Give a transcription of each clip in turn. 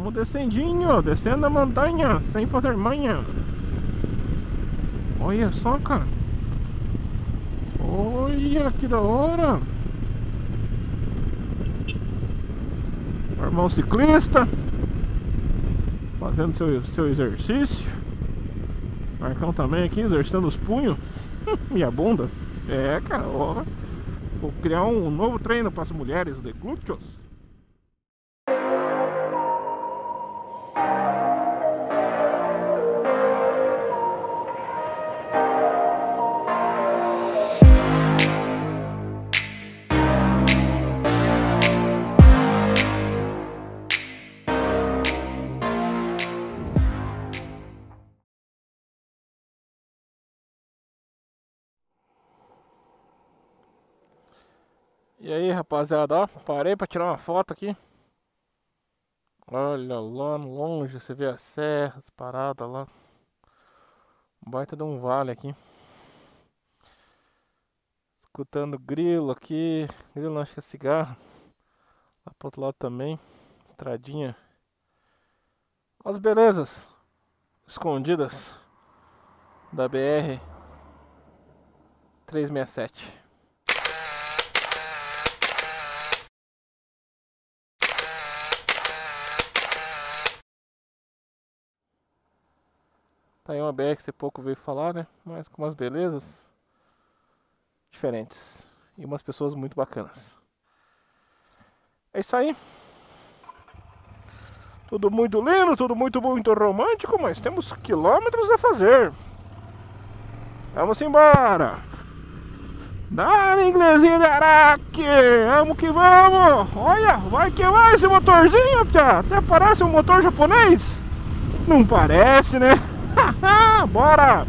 Vamos descendinho, descendo a montanha, sem fazer manha. Olha só, cara. Olha que da hora. Irmão ciclista fazendo seu exercício. Marcão também aqui, exercitando os punhos e a bunda. É, cara, ó. Vou criar um novo treino para as mulheres de glúteos. E aí, rapaziada, ó, parei pra tirar uma foto aqui. Olha lá no longe, você vê as serras paradas lá. Um baita de um vale aqui. Escutando grilo aqui. Grilo não, acho que é cigarro. Lá pro outro lado também. Estradinha. As belezas escondidas da BR 367. Tá aí uma BR que você pouco veio falar, né? Mas com umas belezas diferentes. E umas pessoas muito bacanas. É isso aí. Tudo muito lindo, tudo muito romântico, mas temos quilômetros a fazer. Vamos embora. Dá-lhe, inglesinho de Araque. Vamos que vamos. Olha, vai que vai esse motorzinho, pia. Até parece um motor japonês. Não parece, né? Bora!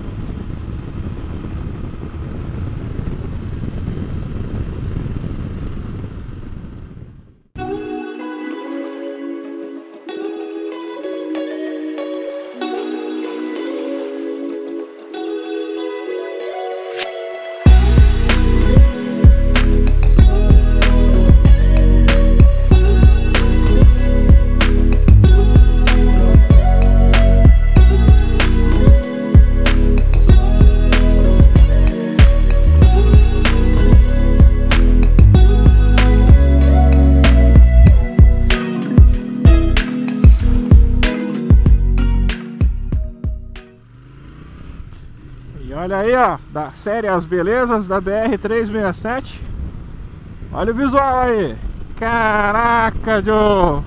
Olha aí, ó, da série As Belezas da BR-367. Olha o visual aí. Caraca, Joe.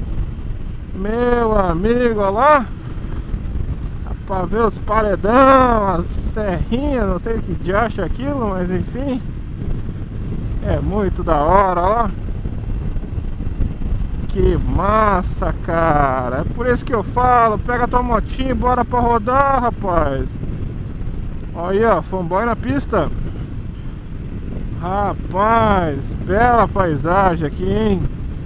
Meu amigo, olha lá. Dá pra ver os paredão, as serrinhas, não sei o que de acha aquilo, mas enfim. É muito da hora, ó. Que massa, cara. É por isso que eu falo, pega tua motinha e bora pra rodar, rapaz. Olha aí, ó, fanboy na pista. Rapaz, bela paisagem aqui, hein?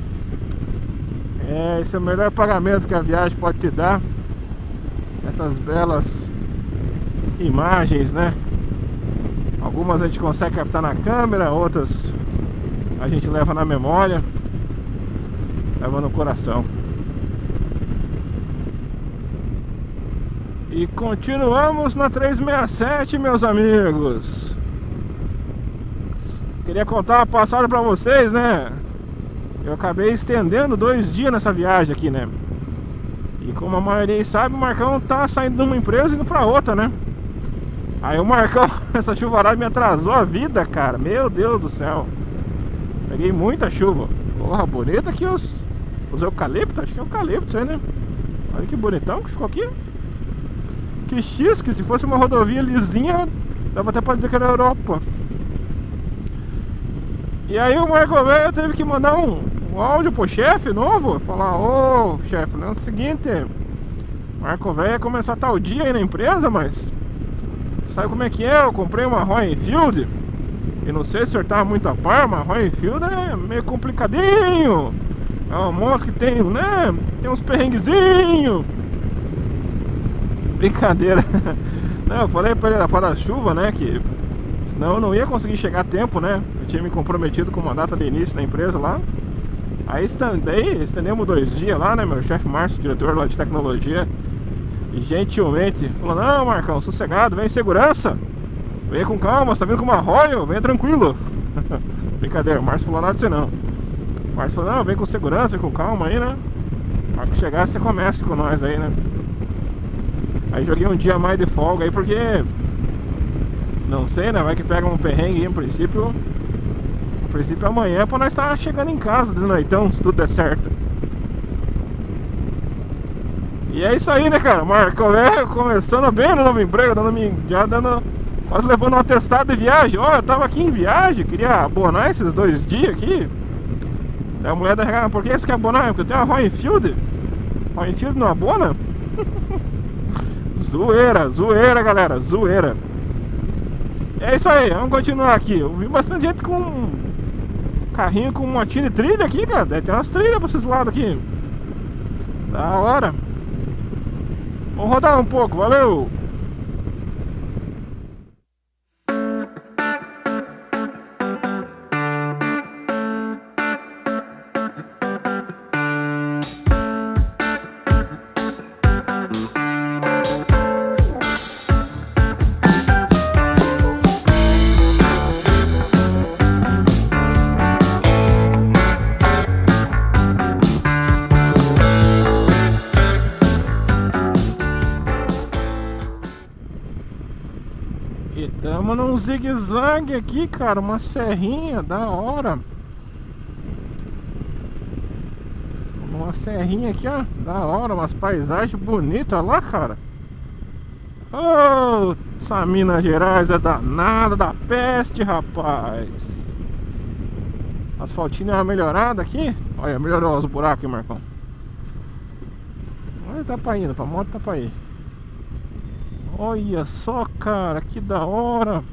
É, esse é o melhor pagamento que a viagem pode te dar. Essas belas imagens, né? Algumas a gente consegue captar na câmera, outras a gente leva na memória, leva no coração. E continuamos na 367, meus amigos. Queria contar uma passada pra vocês, né? Eu acabei estendendo 2 dias nessa viagem aqui, né? E como a maioria sabe, o Marcão tá saindo de uma empresa e indo pra outra, né? Aí o Marcão, essa chuvarada me atrasou a vida, cara. Meu Deus do céu. Peguei muita chuva. Porra, bonita aqui os eucaliptos. Acho que é eucalipto isso aí, né? Olha que bonitão que ficou aqui. Que X, que se fosse uma rodovia lisinha, dava até pra dizer que era Europa. E aí o Marco velho teve que mandar um áudio pro chefe novo. Falar, ô chefe, é o seguinte, Marco velho ia começar tal dia aí na empresa, mas sabe como é que é? Eu comprei uma Royal Enfield e não sei se o senhor tava muito a par, mas a Royal Enfield é meio complicadinho. É uma moto que tem, né? Tem uns perrenguezinhos. Brincadeira. Não, eu falei pra ele da fora da chuva, né? Que senão eu não ia conseguir chegar a tempo, né? Eu tinha me comprometido com uma data de início na empresa lá. Aí estendemos 2 dias lá, né? Meu chefe Márcio, diretor lá de tecnologia, gentilmente falou: não, Marcão, sossegado, vem em segurança, vem com calma, você tá vindo com uma Royal, venha tranquilo. Brincadeira, o Márcio falou nada disso não. O Márcio falou: não, vem com segurança, vem com calma aí, né? Na hora que chegar você comece com nós aí, né? Aí joguei um dia mais de folga aí, porque não sei, né? Vai que pega um perrengue aí, em princípio amanhã, pra nós estar chegando em casa de noitão, se tudo der certo. E é isso aí, né, cara? Marcão velho começando bem no novo emprego, quase levando um atestado de viagem. Ó, eu tava aqui em viagem, queria abonar esses 2 dias aqui. Daí a mulher da regata: por que você quer abonar? Porque eu tenho uma Royal Enfield. Royal Enfield não abona? Zoeira, galera, zoeira. É isso aí, vamos continuar aqui. Eu vi bastante gente com carrinho com motinho de trilha aqui, cara. Deve ter umas trilhas pra esses lados aqui. Da hora. Vamos rodar um pouco, valeu! E tamo num zigue-zague aqui, cara, uma serrinha da hora. Uma serrinha aqui, ó, da hora, umas paisagens bonitas, olha lá, cara. Oh, essa Minas Gerais é danada da peste, rapaz. Asfaltinho é uma melhorada aqui. Olha, melhorou os buracos, hein, Marcão. Olha, tá pra indo, pra moto tá pra ir. Olha só, cara, que da hora.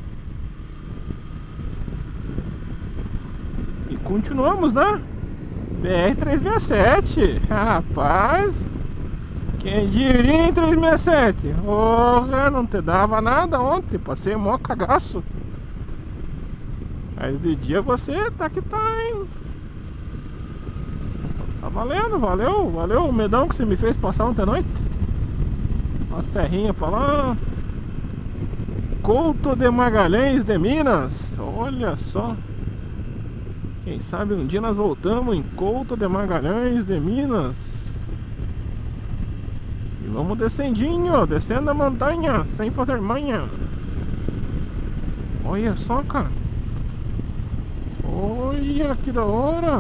E continuamos, né? BR-367. Rapaz, quem diria em 367? Porra, não te dava nada ontem. Passei mó cagaço. Mas de dia você tá que tá, hein? Tá valendo, valeu o medão que você me fez passar ontem à noite. Uma serrinha pra lá. Couto de Magalhães de Minas. Olha só. Quem sabe um dia nós voltamos em Couto de Magalhães de Minas. E vamos descendinho, descendo a montanha, sem fazer manha. Olha só, cara. Olha que da hora.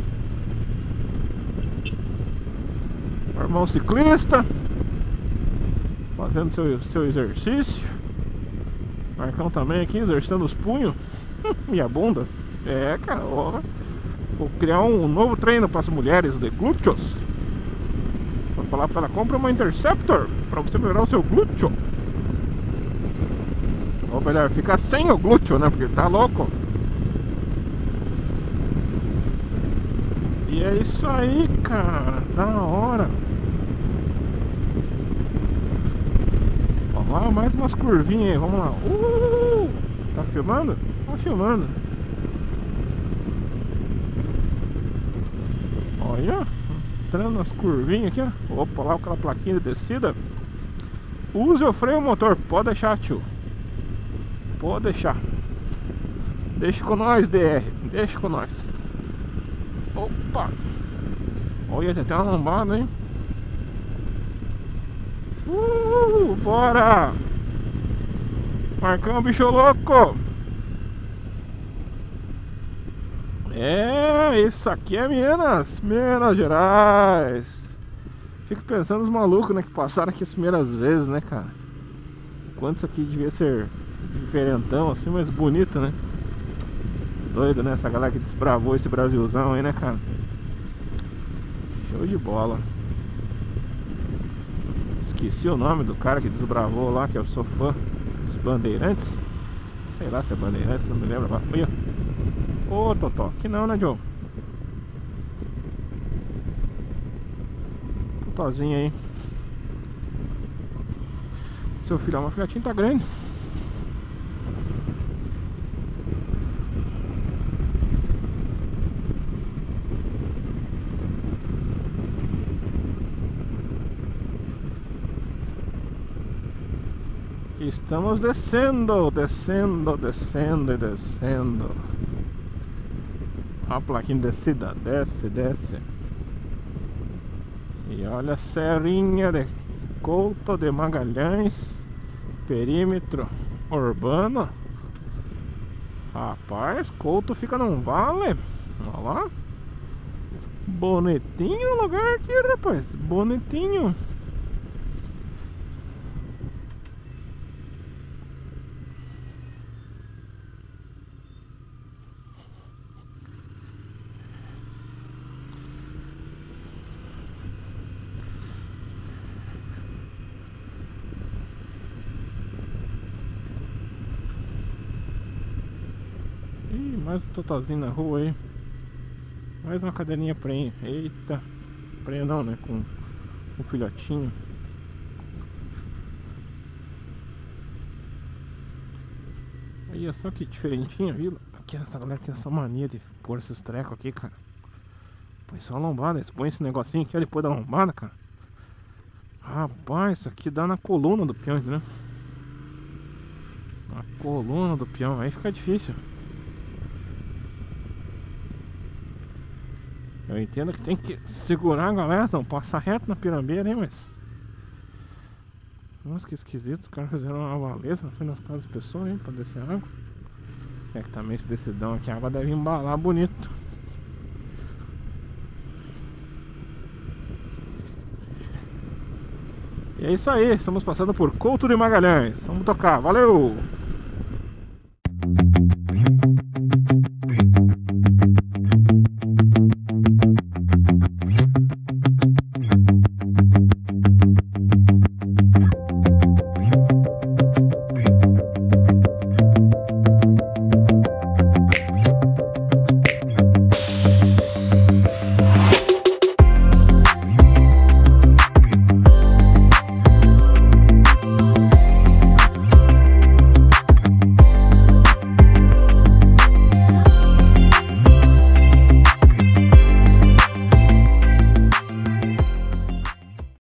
O irmão ciclista fazendo seu exercício. Marcão também aqui, exercitando os punhos e a bunda. É, cara, ó, vou criar um novo treino para as mulheres de glúteos. Vou falar para ela: compra uma Interceptor para você melhorar o seu glúteo. Ou melhor, ficar sem o glúteo, né? Porque tá louco. E é isso aí, cara, da hora. Ó, mais umas curvinhas aí, vamos lá. Tá filmando? Tá filmando. Olha, entrando nas curvinhas aqui, ó. Opa, lá aquela plaquinha de descida. Use o freio motor, pode deixar, tio. Pode deixar. Deixa com nós, DR, deixa com nós. Opa! Olha, tem até uma lombada, hein? Bora! Marcão, bicho louco! É, isso aqui é Minas Gerais. Fico pensando nos malucos, né, que passaram aqui as primeiras vezes, né, cara? Quanto isso aqui devia ser diferentão, assim, mas bonito, né? Doido, né, essa galera que desbravou esse Brasilzão aí, né, cara? Show de bola. Esqueci o nome do cara que desbravou lá, que eu sou fã dos Bandeirantes. Sei lá se é Bandeirantes, não me lembro. Olha. Ô, Totó, aqui não, né, Joe? Totozinho aí. Seu filho, uma filhotinha tá grande. Estamos descendo, descendo, descendo e descendo. A plaquinha de descida, desce, desce. E olha a serrinha de Couto de Magalhães, perímetro urbano. Rapaz, Couto fica num vale. Olha lá. Bonitinho o lugar aqui, rapaz. Bonitinho. Ih, mais um totalzinho na rua aí. Mais uma cadeirinha prenha. Eita. Prenha não, né? Com um filhotinho. Aí, só que diferentinha, viu? Aqui essa galera tem essa mania de pôr esses trecos aqui, cara. Põe só a lombada. Eles põem esse negocinho aqui depois da lombada, cara. Rapaz, isso aqui dá na coluna do peão, entendeu? Na coluna do peão. Aí fica difícil. Eu entendo que tem que segurar a galera, não passar reto na pirambeira, hein, mas... Nossa, que esquisito, os caras fizeram uma valeta assim nas casas das pessoas, hein, pra descer água. É que também esse decidão aqui, a água deve embalar bonito. E é isso aí, estamos passando por Couto de Magalhães. Vamos tocar, valeu!